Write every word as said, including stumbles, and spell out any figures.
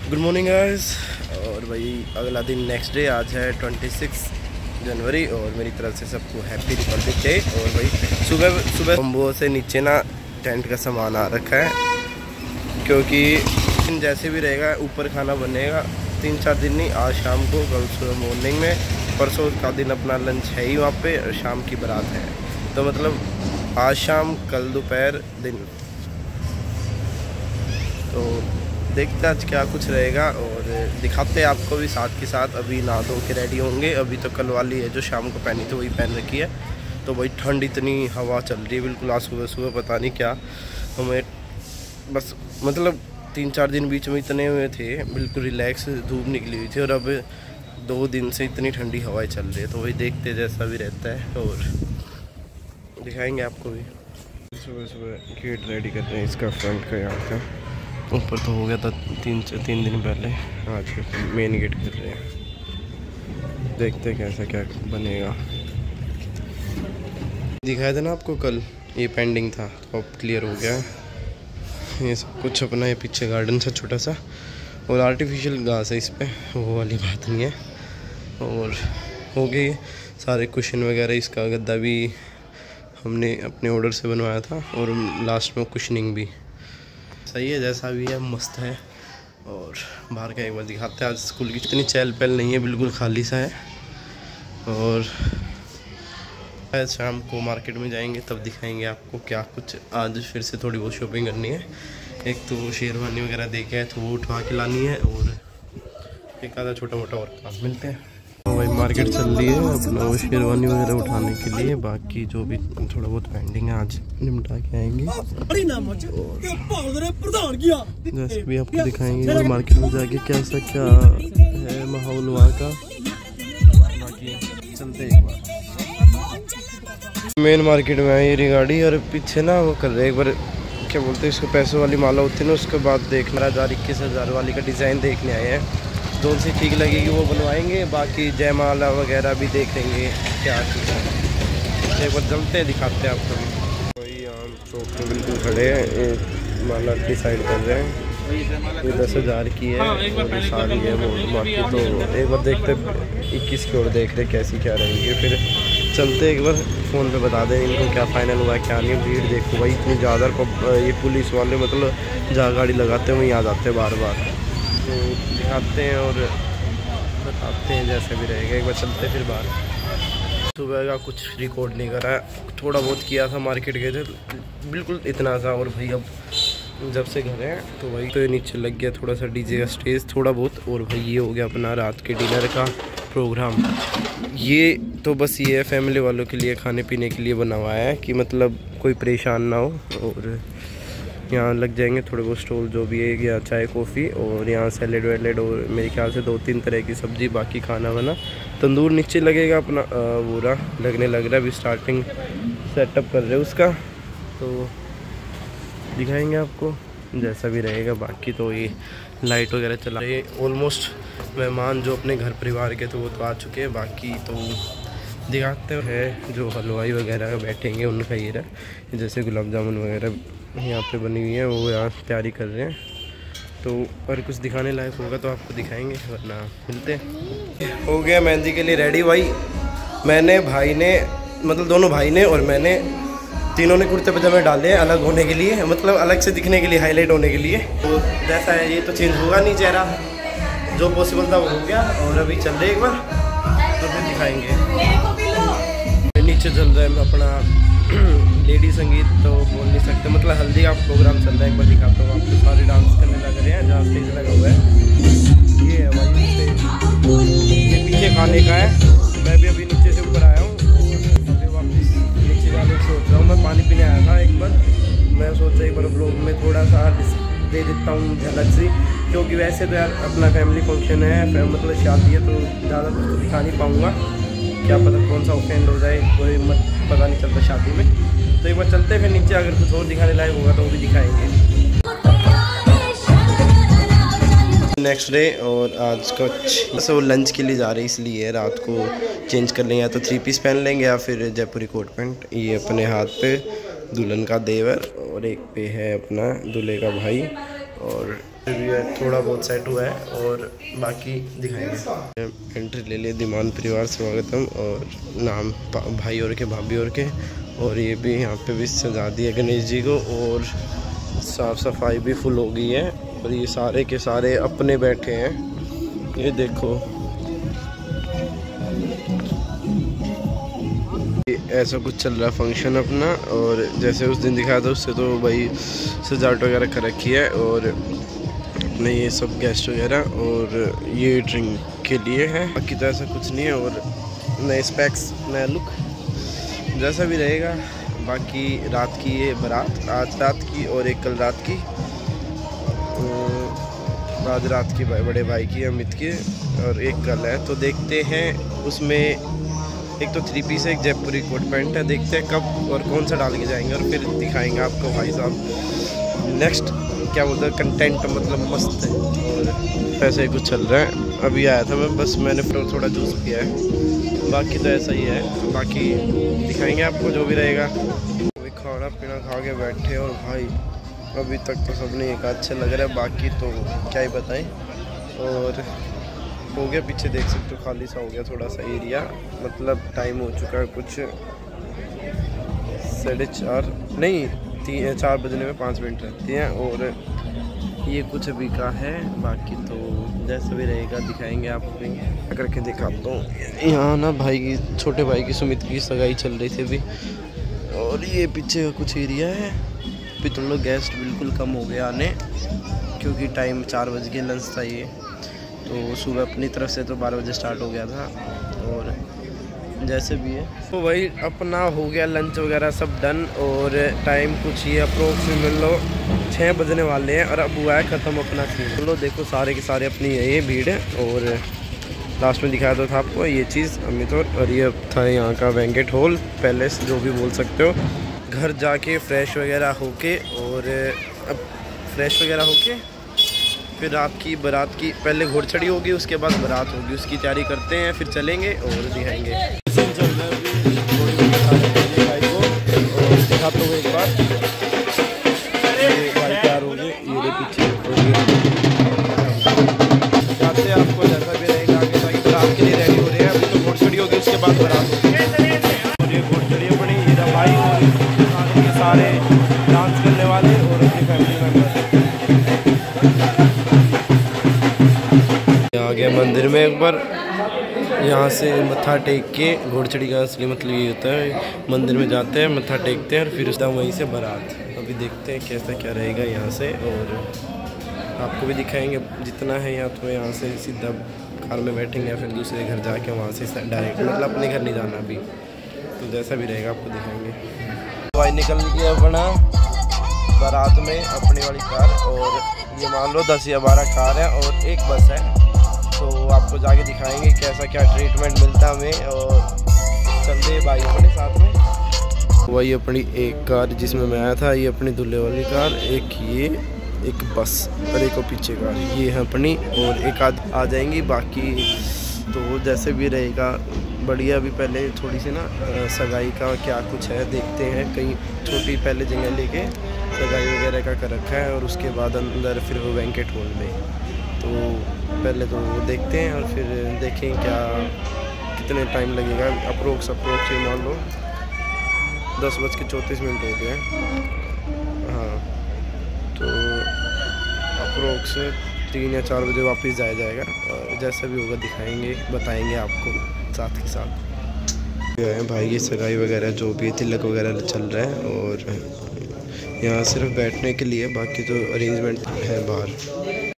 Good morning guys. और भाई अगला दिन नेक्स्ट डे, आज है छब्बीस जनवरी और मेरी तरफ से सबको हैप्पी रिपब्लिक डे। और भाई सुबह सुबह बम्बो से नीचे ना टेंट का सामान आ रखा है, क्योंकि जैसे भी रहेगा ऊपर खाना बनेगा तीन चार दिन नहीं, आज शाम को, कल सुबह मॉर्निंग में, परसों का दिन अपना लंच है ही वहाँ पे और शाम की बारात है। तो मतलब आज शाम कल दोपहर दिन, तो देखते आज क्या कुछ रहेगा और दिखाते हैं आपको भी साथ के साथ। अभी नहा धो के रेडी होंगे, अभी तो कल वाली है जो शाम को पहनी थी वही पहन रखी है। तो भाई ठंड इतनी हवा चल रही है बिल्कुल, आज सुबह सुबह पता नहीं क्या हमें, बस मतलब तीन चार दिन बीच में इतने हुए थे बिल्कुल रिलैक्स, धूप निकली हुई थी और अब दो दिन से इतनी ठंडी हवाएं चल रही है। तो वही देखते जैसा भी रहता है और दिखाएंगे आपको भी। सुबह सुबह गेट रेडी कर रहे हैं इसका, फ्रंट का यहाँ का, ऊपर तो हो गया था तीन तीन दिन पहले, आज मेन गेट कर रहे हैं। देखते हैं कैसा क्या बनेगा। दिखाया था ना आपको कल, ये पेंडिंग था तो अब क्लियर हो गया है। ये सब कुछ अपना, ये पीछे गार्डन सा छोटा सा और आर्टिफिशियल घास है इस पर, वो वाली बात नहीं है। और हो गई सारे कुशन वगैरह, इसका गद्दा भी हमने अपने ऑर्डर से बनवाया था और लास्ट में कुशनिंग भी सही है, जैसा भी है मस्त है। और बाहर का एक बार दिखाते हैं। आज स्कूल की इतनी चहल पहल नहीं है, बिल्कुल खाली सा है। और शाम को मार्केट में जाएंगे तब दिखाएंगे आपको क्या कुछ। आज फिर से थोड़ी बहुत शॉपिंग करनी है, एक तो शेरवानी वगैरह देखे है तो वो उठवा के लानी है और एक आधा छोटा मोटा और काम। मिलते हैं। भाई मार्केट चल रही है अपना वो शेरवानी वगैरह उठाने के लिए, बाकी जो भी थोड़ा बहुत पेंडिंग है आज निपटा के आएंगे। जैसे भी आपको दिखाएंगे और मार्केट में जाके कैसा क्या है माहौल वहाँ का। बाकी चलते एक बार मेन मार्केट में आई ये गाड़ी और पीछे ना वो कर रहे एक बार, क्या बोलते हैं इसको, पैसों वाली माला होती है ना, उसके बाद देखना हज़ार इक्कीस हज़ार वाली का डिज़ाइन देखने आए हैं। जो सी ठीक लगेगी वो बनवाएंगे, बाकी जयमाला वगैरह भी देखेंगे क्या चीज़ है। एक बार चलते हैं, दिखाते हैं आपको भी। वही यहाँ चौक में बिल्कुल खड़े हैं, माला डिसाइड कर रहे हैं। ये दस हज़ार की है और ये सारी है वो, बाकी तो एक बार देखते इक्कीस की और देख रहे कैसी क्या रहेंगी, फिर चलते एक बार फ़ोन पे बता दें इनको क्या फ़ाइनल हुआ क्या नहीं। भीड़ देखो भाई इतनी ज़्यादा, ये पुलिस वाले मतलब जहाँ गाड़ी लगाते हैं वहीं आ जाते हैं बार बार। तो दिखाते हैं और बताते हैं जैसे भी रहेगा। एक बार चलते फिर बाहर। सुबह का कुछ रिकॉर्ड नहीं करा, थोड़ा बहुत किया था, मार्केट गए थे बिल्कुल इतना सा। और भाई अब जब से घर हैं तो भाई तो ये नीचे लग गया थोड़ा सा डीजे का स्टेज थोड़ा बहुत। और भाई ये हो गया अपना रात के डिनर का प्रोग्राम। ये तो बस ये है फैमिली वालों के लिए खाने पीने के लिए बना हुआ है कि मतलब कोई परेशान ना हो। और यहाँ लग जाएंगे थोड़े बहुत स्टॉल जो भी है, या चाय कॉफ़ी, और यहाँ सैलेड वैलेड और मेरे ख्याल से दो तीन तरह की सब्ज़ी, बाकी खाना वाना। तंदूर नीचे लगेगा अपना, पूरा लगने लग रहा है, अभी स्टार्टिंग सेटअप कर रहे हैं उसका, तो दिखाएंगे आपको जैसा भी रहेगा। बाकी तो ये लाइट वगैरह चला रही है। ऑलमोस्ट मेहमान जो अपने घर परिवार के तो वो तो आ चुके हैं, बाकी तो दिखाते हैं जो हलवाई वगैरह बैठेंगे उनका ये रहा, जैसे गुलाब जामुन वगैरह यहाँ पे बनी हुई है वो यहाँ तैयारी कर रहे हैं। तो और कुछ दिखाने लायक होगा तो आपको दिखाएंगे, वरना मिलते हैं। हो गया मेहंदी के लिए रेडी भाई, मैंने भाई ने मतलब दोनों भाई ने और मैंने तीनों ने कुर्ते पजामे डाले हैं अलग होने के लिए, मतलब अलग से दिखने के लिए, हाईलाइट होने के लिए। तो जैसा है ये तो चेंज होगा नहीं चेहरा, जो पॉसिबल था वो हो गया। और अभी चल रहे एक बार तो फिर दिखाएंगे। नीचे चल रहा है अपना लेडी संगीत, तो बोल नहीं सकते, मतलब हल्दी का प्रोग्राम चल रहा है। एक बार दिखाता हूँ आपको, सारे डांस करने लग रहे हैं जहाँ स्टेज लगा हुआ है। ये है भाई स्टेज, ये पीछे खाने का है। मैं भी अभी नीचे से ऊपर आया हूँ और अभी वापस नीचे जाने की सोच रहा हूँ। मैं पानी पीने आया था एक बार, मैं सोचा एक बार ब्लॉग में थोड़ा सा दे देता हूँ झलक सी, क्योंकि वैसे तो यार अपना फैमिली फंक्शन है, मतलब शादी है, तो ज़्यादा कुछ तो दिखा नहीं पाऊँगा, क्या पता कौन सा ऑफेंड हो जाए, कोई मत पता नहीं चलता शादी में। तो एक बार चलते हैं फिर नीचे, अगर कुछ और दिखाने लायक होगा तो वो भी दिखाएंगे नेक्स्ट डे। और आज कुछ बस वो लंच के लिए जा रहे हैं, इसलिए रात को चेंज कर लेंगे, या तो थ्री पीस पहन लेंगे या फिर जयपुरी कोट पैंट। ये अपने हाथ पे दुल्हन का देवर और एक पे है अपना दूल्हे का भाई, और भी है, थोड़ा बहुत सेट हुआ है और बाकी दिखाएंगे। एंट्री ले लिए दीमान परिवार स्वागतम और नाम भाई और के भाभी और के, और ये भी यहाँ पे भी सजा दिया गणेश जी को और साफ़ सफाई भी फुल हो गई है और ये सारे के सारे अपने बैठे हैं। ये देखो ऐसा कुछ चल रहा फंक्शन अपना, और जैसे उस दिन दिखाया था उससे तो भाई सजावट वगैरह कर रखी है और अपने ये सब गेस्ट वगैरह, और ये ड्रिंक के लिए है, बाकी तो ऐसा कुछ नहीं है। और नए स्पेक्स, नया लुक, जैसा भी रहेगा। बाकी रात की ये बारात, आज रात की और एक कल रात की, आज रात की बड़े भाई की अमित की और एक कल है। तो देखते हैं उसमें एक तो थ्री पीस है, एक जयपुरी कोट पैंट है, देखते हैं कब और कौन सा डाल के जाएंगे और फिर दिखाएंगे आपको भाई साहब नेक्स्ट क्या बोलते हैं कंटेंट, मतलब मस्त है। और ऐसा ही कुछ चल रहा है। अभी आया था मैं, बस मैंने फिर थोड़ा जूस पिया है, बाकी तो ऐसा ही है। बाकी दिखाएंगे आपको जो भी रहेगा। अभी खाना पीना खा के बैठे और भाई अभी तक तो सबने एक अच्छे लग रहा है, बाकी तो क्या ही बताएं। और हो गया पीछे देख सकते हो, खाली सा हो गया थोड़ा सा एरिया, मतलब टाइम हो चुका है कुछ साढ़े चार नहीं तीन चार बजने में पाँच मिनट रहती हैं। और ये कुछ अभी का है, बाकी तो जैसा भी रहेगा दिखाएंगे आपको। करके दिखाता हूँ। यहाँ ना भाई की, छोटे भाई की सुमित की सगाई चल रही थी अभी, और ये पीछे का कुछ एरिया है। अभी तुम लोग गेस्ट बिल्कुल कम हो गए आने, क्योंकि टाइम चार बज के लंच था ये, तो सुबह अपनी तरफ से तो बारह बजे स्टार्ट हो गया था। और जैसे भी है तो वही अपना हो गया लंच वगैरह सब डन, और टाइम कुछ ये अप्रोक्सीमेट लो छः बजने वाले हैं और अब हुआ है ख़त्म अपना सीन। लो देखो सारे के सारे अपनी ये भीड़ है। और लास्ट में दिखाया तो था आपको ये चीज़ अमित, और ये था यहाँ का बैंकेट हॉल, पैलेस जो भी बोल सकते हो। घर जाके फ्रेश वगैरह होके, और अब फ्रेश वगैरह होके फिर आपकी बारात की पहले घोड़चढ़ी होगी, उसके बाद बारात होगी, उसकी तैयारी करते हैं, फिर चलेंगे और दिखाएंगे। दिखाता हूँ एक बार, भाई तैयार हो गए, ये पीछे जाते हैं आपको जैसा भी रहेगा आगे जाके बारात के लिए रेडी हो रहे हैं। अभी तो घोड़चढ़ी होगी, उसके बाद बारात होगी। और ये घोड़चढ़ी अपनी हीरा भाई और सारे के सारे डांस करने वाले और अपनी फैमिली मेम्बर आ गया मंदिर में एक बार। यहाँ से मत्था टेक के, घोड़चढ़ी का असली मतलब ये होता है, मंदिर में जाते हैं, मत्था टेकते हैं और फिर उसका वहीं से बारात। अभी देखते हैं कैसा क्या रहेगा यहाँ से, और आपको भी दिखाएंगे जितना है। यहाँ तो यहाँ से सीधा कार में बैठेंगे, फिर दूसरे घर जाके वहाँ से डायरेक्ट, मतलब अपने घर नहीं जाना अभी, तो जैसा भी रहेगा आपको दिखाएंगे। भाई निकल गया अपना बारात में अपनी वाली कार, और ये मान लो दस या बारह कार है और एक बस है, तो आपको जाके दिखाएंगे कैसा क्या ट्रीटमेंट मिलता है हमें। और चलते भाई अपने साथ में। वही अपनी एक कार जिसमें मैं आया था, ये अपनी दूल्हे वाली कार, एक ये, एक बस और एक और पीछे कार, ये है अपनी, और एक आध आ जाएंगी। बाकी तो जैसे भी रहेगा बढ़िया। अभी पहले थोड़ी सी ना सगाई का क्या कुछ है देखते हैं, कहीं छोटी पहले जगह लेके सगाई वगैरह का कर रखा है, और उसके बाद अंदर फिर वो बैंकेट हॉल में। तो पहले तो वो देखते हैं और फिर देखें क्या कितने टाइम लगेगा। अप्रोक्स अप्रोक्स ये मान लो दस बज के चौंतीस मिनट हो गए हैं। हाँ, तो अप्रोक्स तीन या चार बजे वापस जाया जाएगा, और जैसा भी होगा दिखाएंगे, बताएंगे आपको साथ के साथ। भाई की सगाई वगैरह जो भी तिलक वगैरह चल रहा है, और यहाँ सिर्फ बैठने के लिए, बाकी तो अरेंजमेंट है बाहर।